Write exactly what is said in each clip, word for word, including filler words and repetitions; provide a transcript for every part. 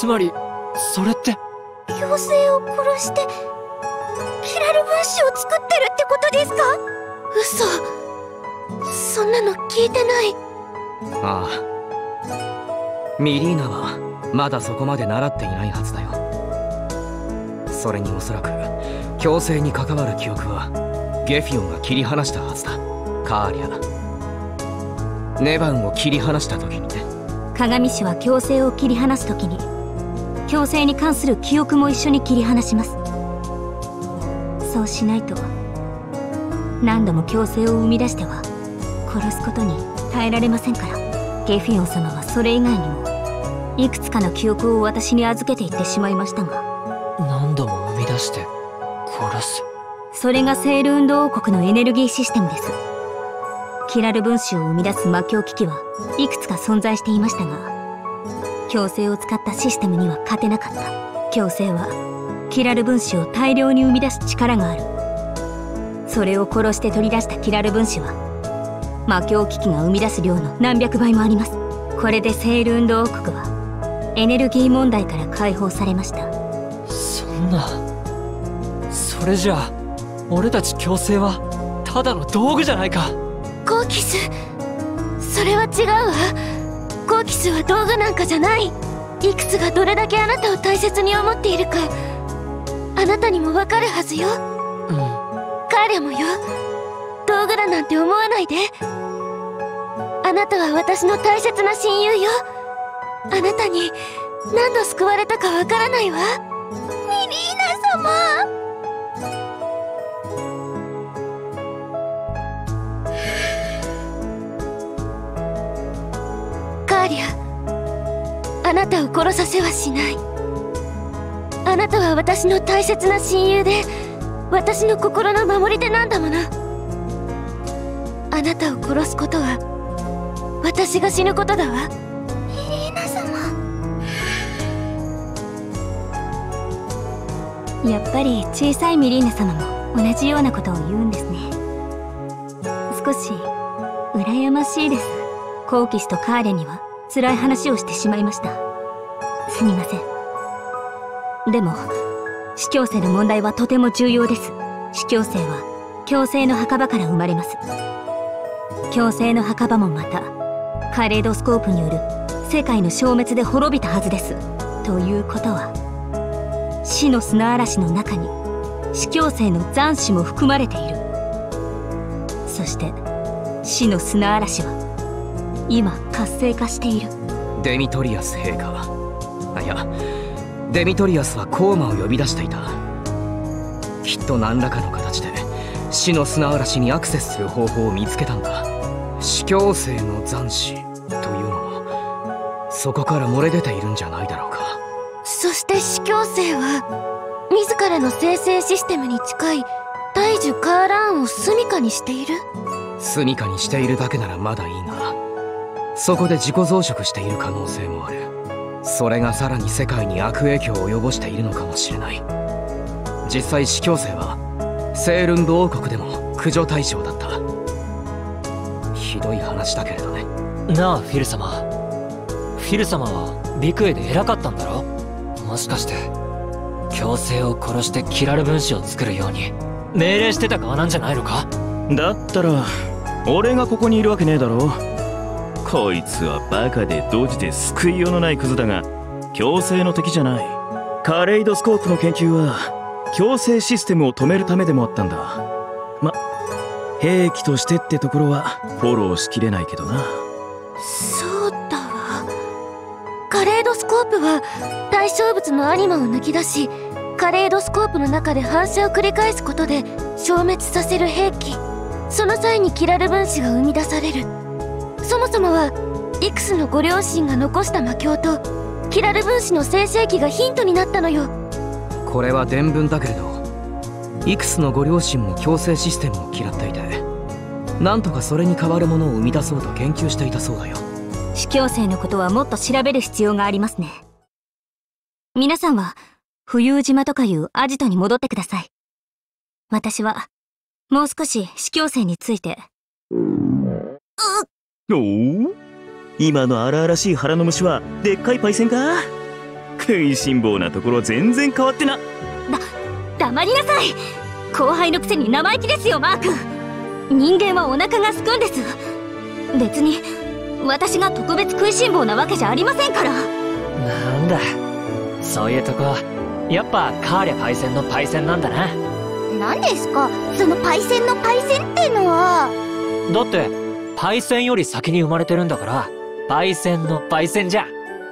つまりそれって、 強制を殺してキラル分子を作ってるってことですか？嘘、そんなの聞いてない。 ああ、ミリーナはまだそこまで習っていないはずだよ。それにおそらく強制に関わる記憶はゲフィオンが切り離したはずだ。カーリャ、ネバンを切り離した時にね。 鏡師は強制を切り離す時に強制に関する記憶も一緒に切り離します。そうしないと何度も強制を生み出しては殺すことに耐えられませんから。ゲフィオン様はそれ以外にもいくつかの記憶を私に預けていってしまいましたが。 何度も生み出して殺す。 それがセール運動王国のエネルギーシステムです。キラル分子を生み出す魔境機器はいくつか存在していましたが、強制を使ったシステムには勝てなかった。強制はキラル分子を大量に生み出す力がある。それを殺して取り出したキラル分子は魔境機器が生み出す量の何百倍もあります。これでセール運動王国はエネルギー問題から解放されました。 そんな、それじゃあ俺たち強制はただの道具じゃないか。 コーキス、それは違うわ。コーキスは道具なんかじゃない。イクスがどれだけあなたを大切に思っているかあなたにもわかるはずよ。 うん。 カーリャもよ。道具だなんて思わないで。あなたは私の大切な親友よ。あなたに何度救われたかわからないわ。ミリーナ様。カーリャ、あなたを殺させはしない。あなたは私の大切な親友で私の心の守り手なんだもの。あなたを殺すことは私が死ぬことだわ。ミリーナ様。 やっぱり小さいミリーナ様も同じようなことを言うんですね。少し羨ましいです。コーキスとカーリャには辛い話をしてしまいました。すみません。でも死強制の問題はとても重要です。死強制は強制の墓場から生まれます。強制の墓場もまたカレードスコープによる世界の消滅で滅びたはずです。ということは死の砂嵐の中に死強制の残滓も含まれている。そして死の砂嵐は今活性化している。 デミトリアス陛下、あ、いや、デミトリアスはコーマを呼び出していた。きっと何らかの形で死の砂嵐にアクセスする方法を見つけたんだ。死強制の残滓というのもそこから漏れ出ているんじゃないだろうか。 そして死強制は自らの生成システムに近い大樹カーラーンを住処にしている。 住処にしているだけならまだいいが、そこで自己増殖している可能性もある。それがさらに世界に悪影響を及ぼしているのかもしれない。実際死強制はセールンブ王国でも駆除対象だった。ひどい話だけれどね。 なあフィル様、フィル様はビクエで偉かったんだろ。もしかして強制を殺してキラル分子を作るように命令してた側なんじゃないのか。 だったら俺がここにいるわけねえだろ。こいつはバカでドジで救いようのないクズだが強制の敵じゃない。カレイドスコープの研究は強制システムを止めるためでもあったんだ。ま、兵器としてってところはフォローしきれないけどな。 そうだわ。カレードスコープは対象物のアニマを抜き出しカレードスコープの中で反射を繰り返すことで消滅させる兵器。その際にキラル分子が生み出される。そもそもはイクスのご両親が残した魔境とキラル分子の生成器がヒントになったのよ。 これは伝聞だけれど、イクスのご両親も強制システムを嫌っていて、なんとかそれに代わるものを生み出そうと研究していたそうだよ。 死強制のことはもっと調べる必要がありますね。皆さんは浮遊島とかいうアジトに戻ってください。私はもう少し死強制について。 おお、今の荒々しい腹の虫はでっかいパイセンか。 食いしん坊なところ全然変わってな。 だ黙りなさい。後輩のくせに生意気ですよマー君。人間はお腹がすくんです。別に私が特別食いしん坊なわけじゃありませんから。 なんだ、そういうとこやっぱカーレパイセンのパイセンなんだな。 何ですかそのパイセンのパイセンってのは。 だってパイセンより先に生まれてるんだからパイセンのパイセンじゃ。 う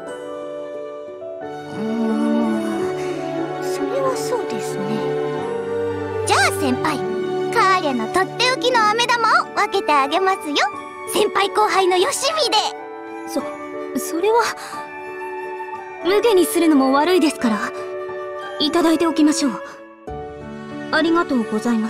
ーん、それはそうですね。じゃあ先輩、カーレのとっておきの飴玉を分けてあげますよ。先輩後輩のよしみで。 そそれは無下にするのも悪いですからいただいておきましょう。ありがとうございます。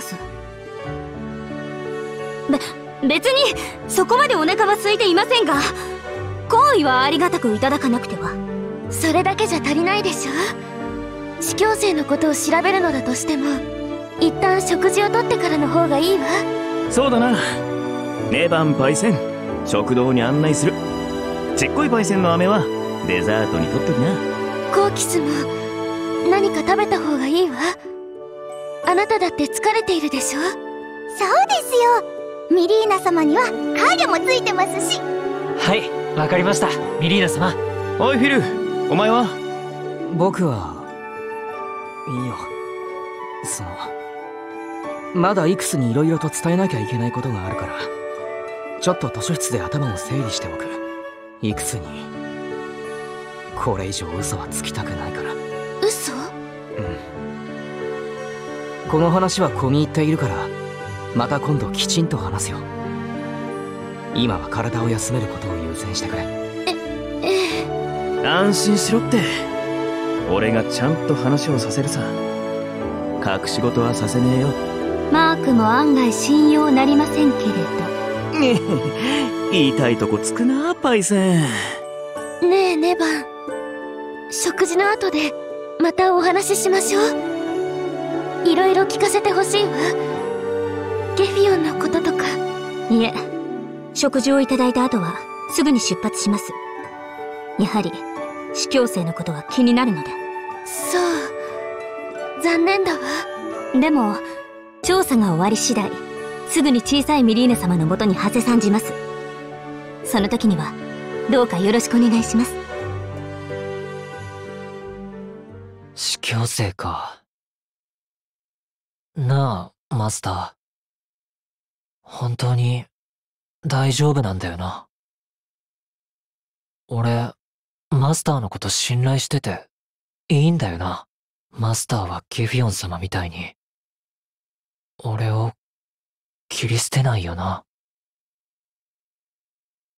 べ別にそこまでお腹は空いていませんが、好意はありがたくいただかなくては。 それだけじゃ足りないでしょ。司教生のことを調べるのだとしても一旦食事をとってからの方がいいわ。 そうだな。ねばんパイセン、食堂に案内する。ちっこいパイセンの飴はデザートにとっときな。 コーキスも何か食べた方がいいわ。あなただって疲れているでしょ。そうですよ。ミリーナ様にはカーレもついてますし。 はい、わかりましたミリーナ様。 おいフィル、お前は？ 僕はいいよ。そのまだイクスに色々と伝えなきゃいけないことがあるから、ちょっと図書室で頭を整理しておく。イクスにこれ以上嘘はつきたくないから。 嘘？ うん。この話は込み入っているからまた今度きちんと話すよ。今は体を休めることを優先してくれ。 えええ。 安心しろって。俺がちゃんと話をさせるさ。隠し事はさせねえよ。 マークも案外信用なりませんけれど。 ねえ、言いたいとこつくなパイセン。 ねえネバン、食事の後でまたお話ししましょう。いろいろ聞かせてほしいわ。ゲフィオンのこととか。 いえ、食事をいただいた後はすぐに出発します。やはり司教生のことは気になるので。 そう、残念だわ。 でも調査が終わり次第すぐに小さいミリーネ様のもとに馳せ参じます。その時にはどうかよろしくお願いします。 司教生か。なあマスター、本当に大丈夫なんだよな。俺マスターのこと信頼してていいんだよな。マスターはゲフィオン様みたいに俺を切り捨てないよな。